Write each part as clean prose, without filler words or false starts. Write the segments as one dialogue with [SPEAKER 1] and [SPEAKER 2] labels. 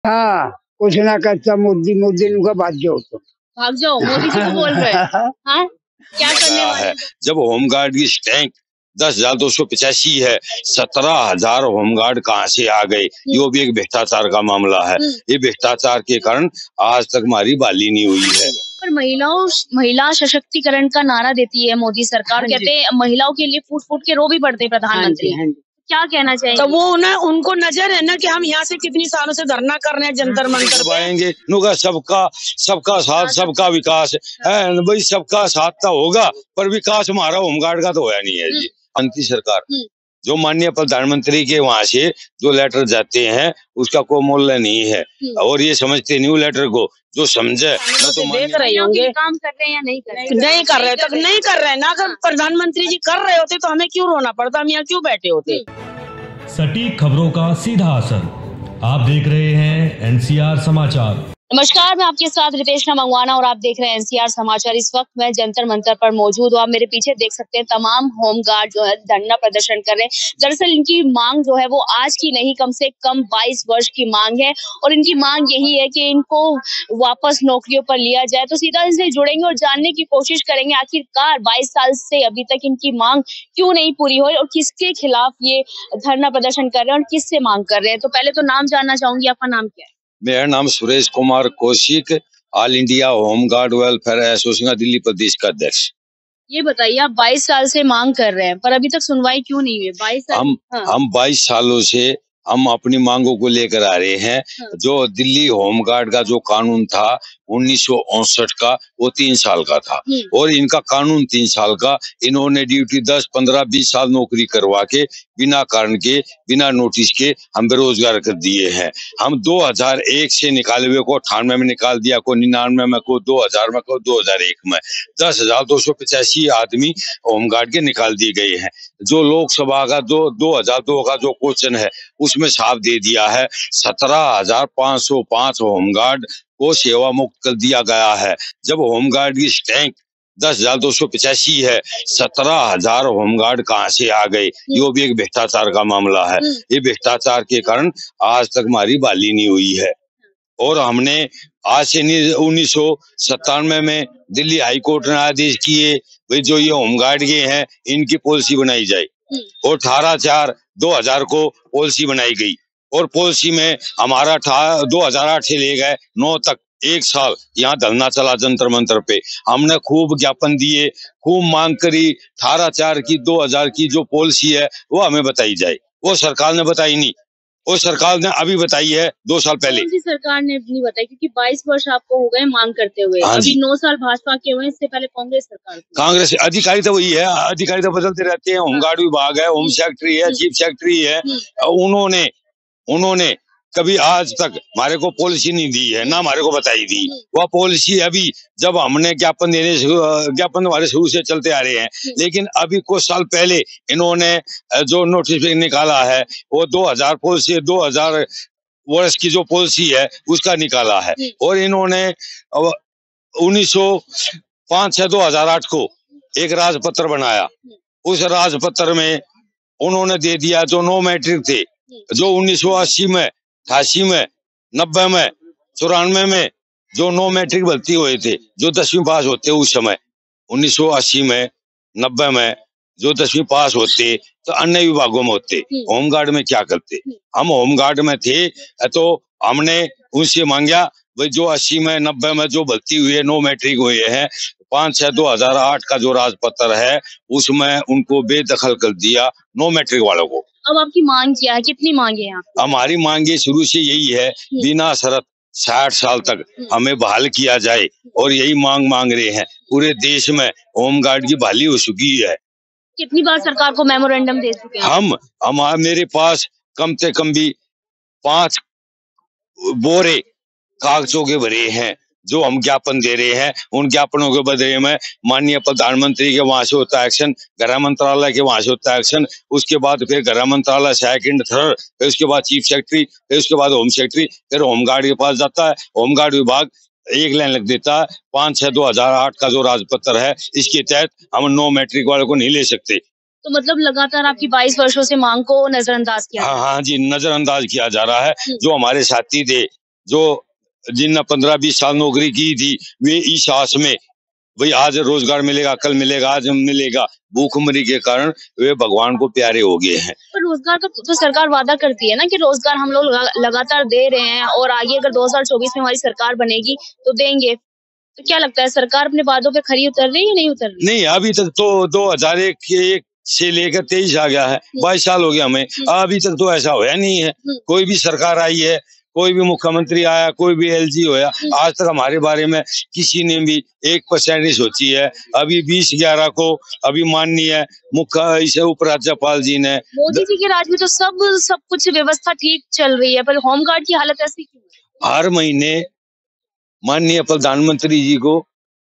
[SPEAKER 1] हाँ, कुछ ना करता मोदी मोदी नुका
[SPEAKER 2] भाग जाओ मोदी जी को बोल रहे हैं। हाँ क्या करने वाले
[SPEAKER 3] है। जब होमगार्ड की स्टैंक 10,285 है, 17,000 होमगार्ड कहाँ से आ गए? यो भी एक भ्रष्टाचार का मामला है। ये भ्रष्टाचार के कारण आज तक हमारी बहाली नहीं हुई है।
[SPEAKER 2] पर महिला सशक्तिकरण का नारा देती है मोदी सरकार, कहते हैं महिलाओं के लिए फूट फूट के रो भी पड़ते प्रधानमंत्री। क्या कहना चाहिए?
[SPEAKER 4] तो वो ना उनको नजर है ना कि हम यहाँ से कितनी सालों से धरना कर रहे हैं जंतर मंतर
[SPEAKER 3] दबाएंगे नुका सबका साथ सबका विकास है भाई, सबका साथ तो होगा पर विकास हमारा होमगार्ड का तो होया नहीं है जी। अंतिम सरकार जो माननीय प्रधानमंत्री के वहाँ से जो लेटर जाते हैं उसका कोई मूल्य नहीं है और ये समझते नहीं लेटर को, जो समझे
[SPEAKER 4] तो देख रहे होंगे
[SPEAKER 2] काम कर रहे हैं या नहीं कर रहे?
[SPEAKER 4] नहीं कर रहे तक नहीं कर रहे ना। अगर प्रधानमंत्री जी कर रहे होते तो हमें क्यों रोना पड़ता, हम यहाँ क्यों बैठे होते।
[SPEAKER 5] सटीक खबरों का सीधा असर। आप देख रहे हैं एनसीआर समाचार।
[SPEAKER 2] नमस्कार, मैं आपके साथ रितेशना मंगवाना और आप देख रहे हैं एनसीआर समाचार। इस वक्त मैं जंतर मंतर पर मौजूद हूँ। आप मेरे पीछे देख सकते हैं तमाम होमगार्ड जो है धरना प्रदर्शन कर रहे हैं। दरअसल इनकी मांग जो है वो आज की नहीं, कम से कम 22 वर्ष की मांग है और इनकी मांग यही है कि इनको वापस नौकरियों पर लिया जाए। तो सीधा इनसे जुड़ेंगे और जानने की कोशिश करेंगे आखिरकार 22 साल से अभी तक इनकी मांग क्यों नहीं पूरी हुई और किसके खिलाफ ये धरना प्रदर्शन कर रहे हैं और किससे मांग कर रहे हैं। तो पहले तो नाम जानना चाहूंगी, आपका नाम क्या है?
[SPEAKER 3] मेरा नाम Suresh Kumar Kaushik, all India home guard welfare association Delhi प्रदेश का अध्यक्ष।
[SPEAKER 2] ये बताइए, आप 22 साल से मांग कर रहे हैं पर अभी तक सुनवाई क्यों नहीं हुई? 22 साल
[SPEAKER 3] हम 22 सालों से हम अपनी मांगों को लेकर आ रहे हैं। जो दिल्ली होमगार्ड का जो कानून था 1959 का, वो 3 साल का था और इनका कानून 3 साल का। इन्होंने ड्यूटी 10, 15, 20 साल नौकरी करवा के बिना कारण के, बिना नोटिस के हम बेरोजगार कर दिए हैं। हम 2001 से निकाले हुए को 98 में निकाल दिया, को 99 में, को 2000 में, को 2001 में 10,285 आदमी होमगार्ड के निकाल दिए गए हैं। जो लोकसभा का जो 2002 का जो क्वेश्चन है उसमें साफ दे दिया है 17,505 होमगार्ड को सेवा मुक्त कर दिया गया है। जब होमगार्ड की स्टैंक 10,285 है, 17,000 होमगार्ड कहाँ से आ गए? यो भी एक भ्रष्टाचार का मामला है। ये भ्रष्टाचार के कारण आज तक हमारी बहाली नहीं हुई है और हमने आज से 1997 में दिल्ली हाई कोर्ट ने आदेश किए भाई जो ये होमगार्ड के हैं इनकी पॉलिसी बनाई जाए और 18/4/2000 को पॉलिसी बनाई गई और पॉलिसी में हमारा 2008 से ले गए 9 तक 1 साल यहाँ धरना चला जंतर मंतर पे। हमने खूब ज्ञापन दिए, खूब मांग करी 18/4 की 2000 की जो पॉलिसी है वो हमें बताई जाए। वो सरकार ने बताई नहीं, वो सरकार ने अभी बताई है 2 साल पहले।
[SPEAKER 2] सरकार ने नहीं बताई क्योंकि 22 वर्ष आपको हो गए मांग करते हुए। अभी 9 साल भाजपा के हुए, इससे पहले कांग्रेस सरकार। कांग्रेस
[SPEAKER 3] अधिकारी तो वही है, अधिकारी तो बदलते रहते हैं। होमगार्ड विभाग है, होम सेक्रेटरी है, चीफ सेक्रेटरी है। उन्होंने कभी आज तक हमारे को पॉलिसी नहीं दी है, ना हमारे को बताई दी। वह पॉलिसी अभी जब हमने ज्ञापन हमारे शुरू से चलते आ रहे हैं, लेकिन अभी कुछ साल पहले इन्होंने जो नोटिस निकाला है वो 2000 पॉलिसी 2000 वर्ष की जो पॉलिसी है उसका निकाला है और इन्होंने 1905/2008 को एक राजपत्र बनाया। उस राजपत्र में उन्होंने दे दिया जो 9 मैट्रिक थे, जो 1980 में, 88 में, 90 में, 94 में जो 9 मैट्रिक भर्ती हुए थे, जो 10वीं पास होते उस समय 1980 में, 90 में जो 10वीं पास होते तो अन्य विभागों में होते, होमगार्ड में क्या करते? हम होमगार्ड में थे तो हमने उनसे मांगा भाई जो 80 में, 90 में जो भर्ती हुए 9 मैट्रिक हुए हैं, 5/6/2008 का जो राजपत्र है उसमें उनको बेदखल कर दिया 9 मैट्रिक वालों को।
[SPEAKER 2] अब आपकी मांग क्या है? कितनी मांगे हैं आप?
[SPEAKER 3] हमारी मांगे शुरू से यही है, बिना शर्त 60 साल तक हमें बहाल किया जाए और यही मांग रहे हैं। पूरे देश में होमगार्ड की बहाली हो चुकी है।
[SPEAKER 2] कितनी बार सरकार को मेमोरेंडम दे चुके हैं?
[SPEAKER 3] मेरे पास कम से कम भी 5 बोरे कागजों के भरे हैं जो हम ज्ञापन दे रहे हैं। उन ज्ञापनों के बदले में माननीय प्रधानमंत्री के वहां से होता है एक्शन, गृह मंत्रालय के वहां से होता है एक्शन, उसके बाद फिर गृह मंत्रालय सेकंड थर्ड, फिर उसके बाद चीफ सेक्रेटरी, फिर उसके बाद होम सेक्रेटरी, फिर होमगार्ड के पास जाता है। होमगार्ड विभाग एक लाइन लिख देता है 5/6/2008 का जो राजपत्र है, इसके तहत हम 9 मैट्रिक वालों को नहीं ले सकते।
[SPEAKER 2] तो मतलब लगातार आपकी 22 वर्षों से मांग को नजरअंदाज किया?
[SPEAKER 3] हाँ जी, नजरअंदाज किया जा रहा है। जो हमारे साथी थे जो जिनने 15-20 साल नौकरी की थी, वे इस आस में भाई आज रोजगार मिलेगा, कल मिलेगा, आज मिलेगा, भूखमरी के कारण वे भगवान को प्यारे हो गए हैं।
[SPEAKER 2] पर रोजगार का तो सरकार वादा करती है ना कि रोजगार हम लोग लगातार दे रहे हैं और आगे अगर 2024 में हमारी सरकार बनेगी तो देंगे। तो क्या लगता है सरकार अपने वादों पे खरी उतर रही है या नहीं उतर रही?
[SPEAKER 3] नहीं, अभी तक तो 2001 से लेकर 23 आ गया है, 22 साल हो गया हमें, अभी तक तो ऐसा होया नहीं है। कोई भी सरकार आई है, कोई भी मुख्यमंत्री आया, कोई भी एलजी होया, आज तक हमारे बारे में किसी ने भी 1% नहीं सोची है। अभी 20/11 को अभी माननीय मुख्य इसे उपराज्यपाल जी ने,
[SPEAKER 2] मोदी जी के राज में तो सब कुछ व्यवस्था ठीक चल रही है, पर होमगार्ड की हालत ऐसी क्यों है?
[SPEAKER 3] हर महीने माननीय प्रधानमंत्री जी को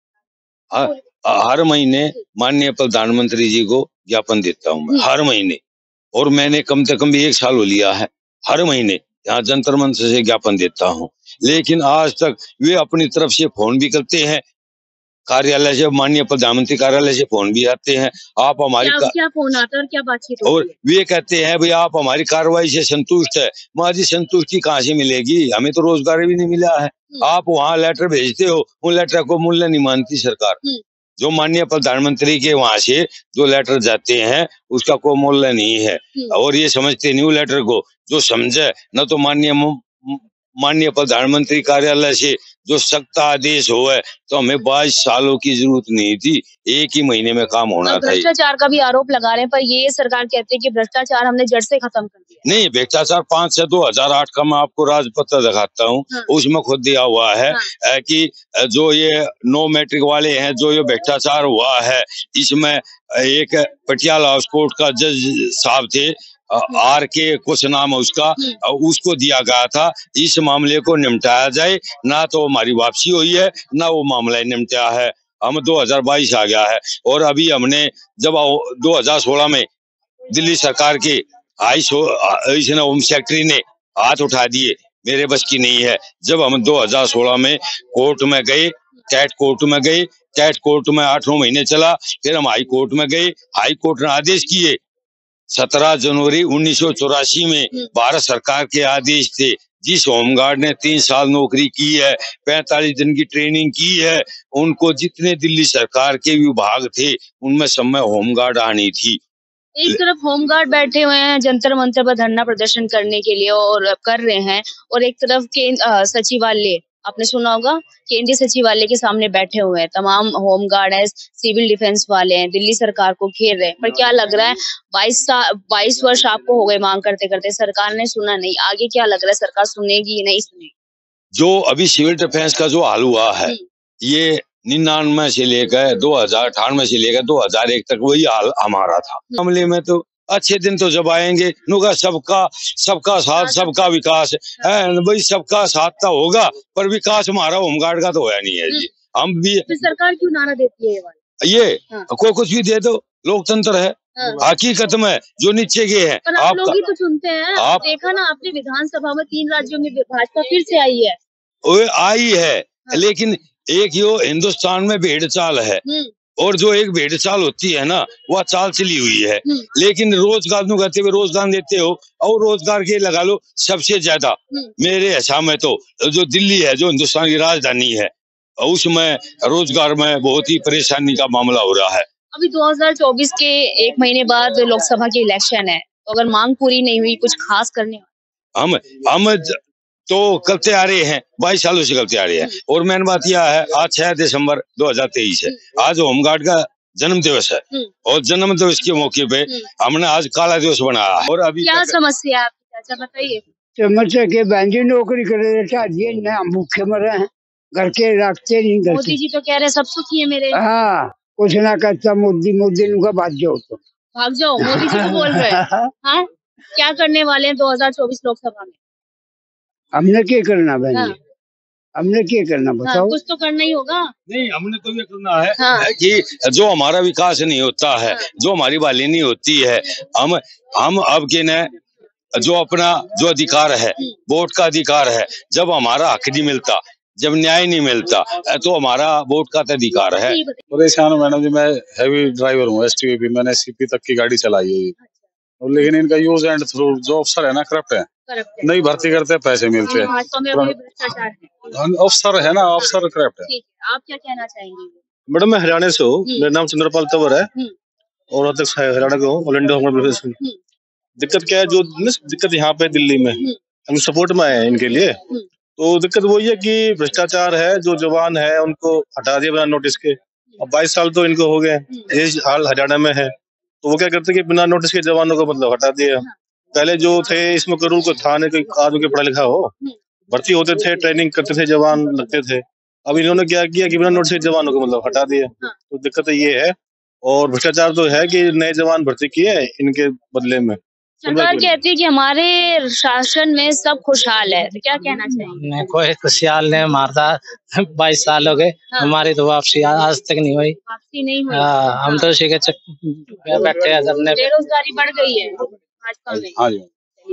[SPEAKER 3] हर महीने माननीय प्रधानमंत्री जी को ज्ञापन देता हूँ मैं, हर महीने, और मैंने कम से कम 1 साल हो लिया है, हर महीने यहाँ जंतर मंतर से ज्ञापन देता हूँ, लेकिन आज तक वे अपनी तरफ से फोन भी करते हैं, कार्यालय से, माननीय प्रधानमंत्री कार्यालय से फोन भी आते हैं, आप हमारी
[SPEAKER 2] क्या फोन आता है और क्या बातचीत होती है?
[SPEAKER 3] और वे कहते हैं भाई आप हमारी कार्रवाई से संतुष्ट है। माँ जी संतुष्टि कहाँ से मिलेगी, हमें तो रोजगार भी नहीं मिला है। आप वहाँ लेटर भेजते हो, उन लेटर को मूल्य नहीं मानती सरकार। जो माननीय प्रधानमंत्री के वहां से जो लेटर जाते हैं उसका कोई मूल्य नहीं है, और ये समझते नहीं लेटर को, जो समझे न तो माननीय प्रधानमंत्री कार्यालय से जो सख्त आदेश हो है, तो हमें 22 सालों की जरूरत नहीं थी, 1 ही महीने में काम होना था।
[SPEAKER 2] भ्रष्टाचार का भी आरोप लगा रहे हैं, पर ये सरकार कहती है कि भ्रष्टाचार हमने जड़ से खत्म कर दिया।
[SPEAKER 3] नहीं, भ्रष्टाचार 5 से 2008 का मैं आपको राजपत्र दिखाता हूँ, उसमें खुद दिया हुआ है कि जो ये 9 मैट्रिक वाले हैं, जो ये भ्रष्टाचार हुआ है, इसमें एक पटियाला हाउस कोर्ट का जज साहब थे, आर के कुछ नाम है उसका, उसको दिया गया था इस मामले को निपटाया जाए, ना तो हमारी वापसी हुई है ना वो मामला निपटा है। हम 2022 आ गया है, और अभी हमने जब 2016 में दिल्ली सरकार के होम सेक्रेटरी ने हाथ उठा दिए, मेरे बस की नहीं है। जब हम 2016 में कोर्ट में गए, कैट कोर्ट में गए, कैट कोर्ट में 8 महीने चला, फिर हम हाई कोर्ट में गए, हाई कोर्ट ने आदेश किए। 17 जनवरी 1984 में भारत सरकार के आदेश थे, जिस होमगार्ड ने 3 साल नौकरी की है, 45 दिन की ट्रेनिंग की है, उनको जितने दिल्ली सरकार के विभाग थे उनमें सब में होमगार्ड आनी थी।
[SPEAKER 2] एक तरफ होमगार्ड बैठे हुए हैं जंतर मंतर पर धरना प्रदर्शन करने के लिए और कर रहे हैं, और एक तरफ सचिवालय, आपने सुना होगा, केंद्रीय सचिवालय के सामने बैठे हुए हैं तमाम होमगार्ड है, सिविल डिफेंस वाले हैं, दिल्ली सरकार को घेर रहे हैं। पर क्या लग रहा है 22 वर्ष आपको हो गए मांग करते करते, सरकार ने सुना नहीं, आगे क्या लग रहा है सरकार सुनेगी या नहीं सुनेगी?
[SPEAKER 3] जो अभी सिविल डिफेंस का जो हाल हुआ है, ये 99 से लेकर 2098 से लेकर 2001 तक वही हाल हमारा था। मामले में तो अच्छे दिन तो जब आएंगे, नुगा सबका साथ सबका विकास है भाई, सबका साथ तो होगा, पर विकास हमारा होमगार्ड का तो होया नहीं है जी। हम भी
[SPEAKER 2] सरकार क्यों नारा देती है
[SPEAKER 3] ये कोई कुछ भी दे दो, लोकतंत्र है, हकीकत में जो नीचे के हैं
[SPEAKER 2] आप लोग ही तो चुनते हैं। आप देखा ना आपने विधानसभा में 3 राज्यों में भाजपा फिर से आई है, लेकिन एक यो हिंदुस्तान में भेड़ चाल है, और जो एक भेड़ चाल होती है ना, वह चाल चली हुई है। लेकिन रोजगार नु कहते हुए रोजगार देते हो, और रोजगार के लगा लो सबसे ज्यादा मेरे हिसाब में तो जो दिल्ली है, जो हिंदुस्तान की राजधानी है, उसमें रोजगार में बहुत ही परेशानी का मामला हो रहा है। अभी 2024 के 1 महीने बाद लोकसभा की इलेक्शन है, तो अगर मांग पूरी नहीं हुई, कुछ खास करने
[SPEAKER 3] हम तो करते आ रहे हैं, 22 सालों से करते आ रहे हैं, और मेन बात यह है आज 6 दिसंबर 2023 है, आज होमगार्ड का जन्म दिवस है, और जन्म दिवस के मौके पे हमने आज काला दिवस बनाया है। और अभी
[SPEAKER 2] क्या समस्या है आपकी, चाचा बताइए?
[SPEAKER 1] समस्या के बहन जी नौकरी करे हम भूखे मरे हैं, घर के रखते नहीं।
[SPEAKER 2] मोदी जी तो कह रहे हैं सब सुखी है मेरे।
[SPEAKER 1] हाँ, कुछ ना करता मोदी का भाग जाओ, तो
[SPEAKER 2] भाग जाओ, मोदी जी तो बोल रहे हैं। हाँ, क्या करने वाले हैं 2024 लोकसभा में?
[SPEAKER 1] हमने क्या करना बहन जी, हमने क्या करना बताओ?
[SPEAKER 2] कुछ तो करना ही होगा।
[SPEAKER 3] नहीं, हमने तो ये करना है कि जो हमारा विकास नहीं होता है, जो हमारी वाली नहीं होती है, हम अब के न जो अपना जो अधिकार है, वोट का अधिकार है, जब हमारा हक नहीं मिलता, जब न्याय नहीं मिलता, तो हमारा वोट का अधिकार है।
[SPEAKER 6] परेशान हूँ मैडम जी, मैं हैवी ड्राइवर हूँ, STVP, मैंने CP तक की गाड़ी चलाई है, लेकिन इनका यूज एंड थ्रू जो अफसर है ना, करप्ट है।
[SPEAKER 2] करप्ट है।
[SPEAKER 6] नहीं भर्ती करते, पैसे मिलते हैं।
[SPEAKER 2] भाजपा में अभी भ्रष्टाचार है।
[SPEAKER 6] अफसर है ना, अफसर करप्ट है।
[SPEAKER 2] ठीक है, आप क्या कहना चाहेंगे?
[SPEAKER 6] मैडम मैं हरियाणा से हूँ, मेरा नाम चंद्रपाल तंवर है और हरियाणा का हूँ, ऑल इंडिया कांग्रेस। दिक्कत क्या है, जो दिक्कत यहाँ पे दिल्ली में हम सपोर्ट में आए हैं इनके लिए, तो दिक्कत वही है कि भ्रष्टाचार है। जो जवान है उनको हटा दिया बिना नोटिस के। अब 22 साल तो इनको हो गए, ये हाल हरियाणा में है। तो वो क्या करते कि बिना नोटिस के जवानों को मतलब हटा दिया। पहले जो थे इसमें करूँ को था नहीं, कोई आदमी के पढ़ा लिखा हो, भर्ती होते थे, ट्रेनिंग करते थे, जवान लगते थे। अब इन्होंने क्या किया कि बिना नोटिस के जवानों को मतलब हटा दिया। तो दिक्कत ये है, और भ्रष्टाचार तो है कि नए जवान भर्ती किए इनके बदले में।
[SPEAKER 2] सरकार कहती है कि हमारे शासन में सब खुशहाल है, तो क्या कहना चाहिए?
[SPEAKER 7] नहीं, कोई खुशहाल नहीं, मारदा 22 साल हो गए। हमारी तो वापसी आज तक नहीं हुई।
[SPEAKER 2] वापसी नहीं हुई।
[SPEAKER 7] हम तो उसी के बैठे हैं।
[SPEAKER 2] बेरोजगारी बढ़ गई है भाजपा में।
[SPEAKER 6] हाँ जी।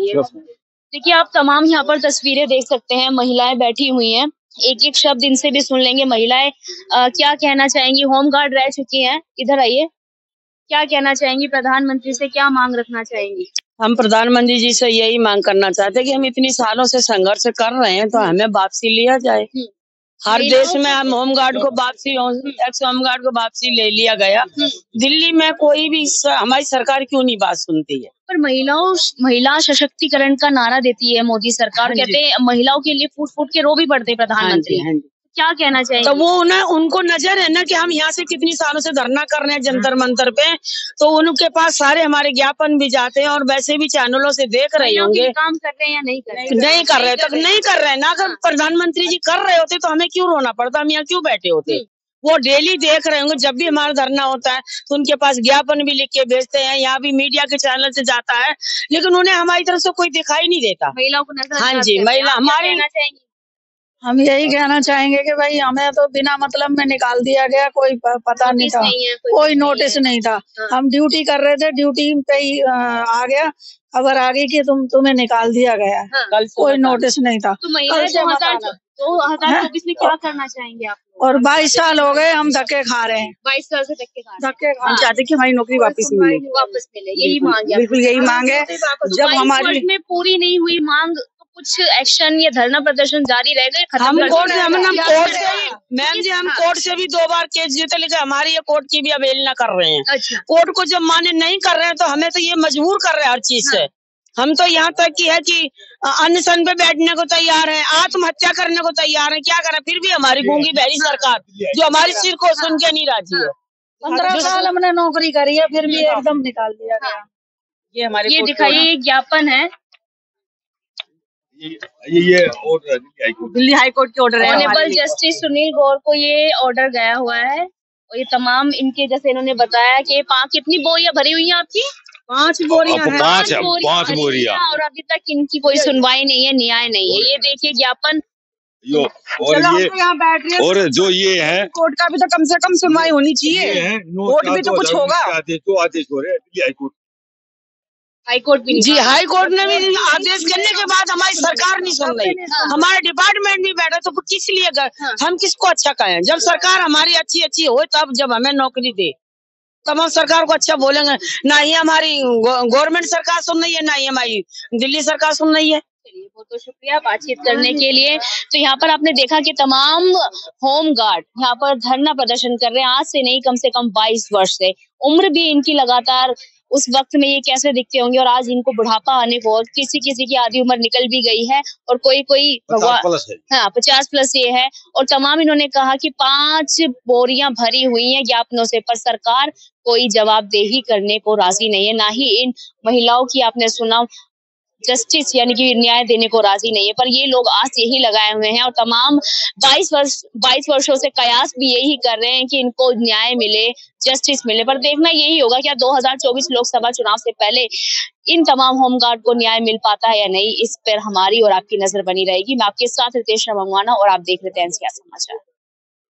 [SPEAKER 2] देखिए, आप तमाम यहाँ पर तस्वीरें देख सकते हैं, महिलाएं बैठी हुई हैं। एक एक शब्द इनसे भी सुन लेंगे। महिलाएं क्या कहना चाहेंगी? होमगार्ड रह चुकी हैं, इधर आइए। क्या कहना चाहेंगी? प्रधानमंत्री से क्या मांग रखना चाहेंगी?
[SPEAKER 4] हम प्रधानमंत्री जी से यही मांग करना चाहते हैं कि हम इतनी सालों से संघर्ष कर रहे हैं, तो हमें वापसी लिया जाए। हर देश में हम होमगार्ड को वापसी, एक्स होमगार्ड को वापसी ले लिया गया। दिल्ली में कोई भी हमारी सरकार क्यों नहीं बात सुनती है?
[SPEAKER 2] पर महिला सशक्तिकरण का नारा देती है मोदी सरकार। कहते हैं महिलाओं के लिए फूट फूट के रो भी पड़ते प्रधानमंत्री। क्या कहना चाहिए?
[SPEAKER 4] तो वो ना, उनको नजर है ना कि हम यहाँ से कितनी सालों से धरना कर रहे हैं जंतर मंतर पे, तो उनके पास सारे हमारे ज्ञापन भी जाते हैं और वैसे भी चैनलों से देख रहे होंगे।
[SPEAKER 2] काम कर रहे हैं या नहीं कर रहे?
[SPEAKER 4] नहीं कर रहे, तो नहीं कर रहे ना। अगर प्रधानमंत्री जी कर रहे होते तो हमें क्यों रोना पड़ता, हम यहाँ क्यों बैठे होते? वो डेली देख रहे होंगे, जब भी हमारा धरना होता है तो उनके पास ज्ञापन भी लिख के भेजते हैं, यहाँ भी मीडिया के चैनल से जाता है, लेकिन उन्हें हमारी तरफ से कोई दिखाई नहीं देता।
[SPEAKER 2] महिलाओं को नजर।
[SPEAKER 4] हाँ जी, महिला हमारी।
[SPEAKER 8] हम यही कहना चाहेंगे कि भाई हमें तो बिना मतलब में निकाल दिया गया, कोई पता नहीं था, कोई नोटिस नहीं था। हम ड्यूटी कर रहे थे, ड्यूटी पे ही आ गया, खबर आ गई कि तुम्हें निकाल दिया गया। कल कोई नोटिस नहीं था।
[SPEAKER 2] तो महिलाएं 2024 में क्या करना चाहेंगे आप?
[SPEAKER 8] और 22 साल हो गए हम धक्के खा रहे हैं।
[SPEAKER 2] 22 साल से धक्के खा
[SPEAKER 8] धक्के खा।
[SPEAKER 4] हम चाहते कि हमारी नौकरी वापस
[SPEAKER 2] मिले, यही मांग है।
[SPEAKER 4] बिल्कुल यही मांग है।
[SPEAKER 2] जब हमारी में पूरी नहीं हुई मांग, कुछ एक्शन या धरना प्रदर्शन जारी रहेगा?
[SPEAKER 4] हम कोर्ट से, मैम जी, हम कोर्ट से भी 2 बार केस जीते, लेकिन हमारी ये कोर्ट की भी अवहेलना कर रहे हैं।
[SPEAKER 2] अच्छा।
[SPEAKER 4] कोर्ट को जब माने नहीं कर रहे हैं तो हमें तो ये मजबूर कर रहे हैं हर चीज से। हम तो यहाँ तक की है कि अनशन पे बैठने को तैयार है, आत्महत्या करने को तैयार है। क्या करें, फिर भी हमारी गूंगी बहरी सरकार जो हमारी सिर को सुन के नहीं राजी है।
[SPEAKER 8] 15 साल हमने नौकरी करी है, फिर भी एकदम निकाल दिया गया।
[SPEAKER 4] ये हमारे,
[SPEAKER 2] ये दिखाइए, एक ज्ञापन है,
[SPEAKER 3] ये ऑर्डर
[SPEAKER 4] दिल्ली हाई कोर्ट के ऑर्डर है।
[SPEAKER 2] ऑनरेबल जस्टिस सुनील गौर को ये ऑर्डर गया हुआ है। और ये तमाम इनके, जैसे इन्होंने बताया कि कितनी बोरियां भरी हुई हैं आपकी?
[SPEAKER 4] 5 बोरियां हैं।
[SPEAKER 3] 5 बोरियां।
[SPEAKER 2] और अभी तक इनकी कोई सुनवाई नहीं है, न्याय नहीं है। ये देखिए ज्ञापन।
[SPEAKER 3] और ये
[SPEAKER 4] यहाँ बैठ रहे हैं,
[SPEAKER 3] और जो ये है,
[SPEAKER 4] कोर्ट का भी तो कम से कम सुनवाई होनी चाहिए। कोर्ट भी तो कुछ होगा।
[SPEAKER 3] आदेश हो रहे
[SPEAKER 2] हाई कोर्ट भी
[SPEAKER 4] जी, हाई कोर्ट ने भी आदेश करने के बाद हमारी सरकार नहीं सुन रही। हमारे डिपार्टमेंट भी बैठा, तो किस लिए हम किसको अच्छा कहें? जब सरकार हमारी अच्छी हो, तब जब हमें नौकरी दे तब हम सरकार को अच्छा बोलेंगे। ना ही हमारी गवर्नमेंट सरकार सुन रही है, ना ही हमारी दिल्ली सरकार सुन रही है।
[SPEAKER 2] चलिए, बहुत बहुत शुक्रिया बातचीत करने के लिए। तो यहाँ पर आपने देखा कि तमाम होम गार्ड यहाँ पर धरना प्रदर्शन कर रहे हैं, आज से नहीं, कम से कम 22 वर्ष से। उम्र भी इनकी लगातार उस वक्त में ये कैसे दिखते होंगे, और आज इनको बुढ़ापा आने को, और किसी की आधी उम्र निकल भी गई है, और कोई 50 प्लस ये है। और तमाम इन्होंने कहा कि 5 बोरियां भरी हुई हैं ज्ञापनों से, पर सरकार कोई जवाबदेही करने को राजी नहीं है। ना ही इन महिलाओं की, आपने सुना, जस्टिस यानी कि न्याय देने को राजी नहीं है। पर ये लोग आस यही लगाए हुए हैं, और तमाम 22 वर्षों से कयास भी यही कर रहे हैं कि इनको न्याय मिले, जस्टिस मिले। पर देखना यही होगा क्या 2024 लोकसभा चुनाव से पहले इन तमाम होमगार्ड को न्याय मिल पाता है या नहीं। इस पर हमारी और आपकी नजर बनी रहेगी। मैं आपके साथ रितेश मंगवाना, और आप देख रहे थे एनसीआर समाचार।